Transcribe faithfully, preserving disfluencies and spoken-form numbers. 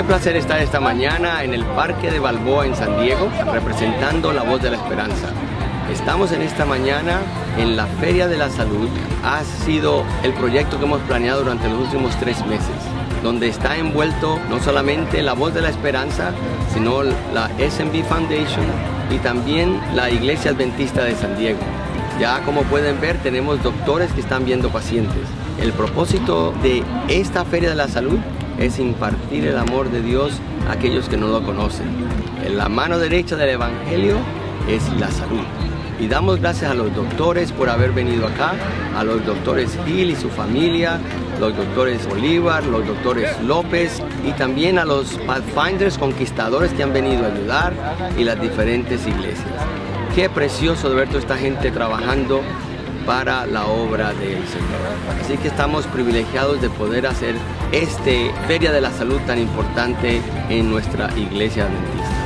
Qué placer estar esta mañana en el Parque de Balboa en San Diego, representando la voz de la esperanza. Estamos en esta mañana en la Feria de la Salud. Ha sido el proyecto que hemos planeado durante los últimos tres meses, donde está envuelto no solamente la voz de la esperanza, sino la S M B Foundation y también la Iglesia Adventista de San Diego. Ya como pueden ver, tenemos doctores que están viendo pacientes. El propósito de esta Feria de la Salud es impartir el amor de Dios a aquellos que no lo conocen. En la mano derecha del Evangelio es la salud. Y damos gracias a los doctores por haber venido acá, a los doctores Gil y su familia, los doctores Bolívar, los doctores López y también a los Pathfinders conquistadores que han venido a ayudar y las diferentes iglesias. Qué precioso de ver toda esta gente trabajando para la obra del Señor. Así que estamos privilegiados de poder hacer este Feria de la Salud tan importante en nuestra Iglesia Adventista.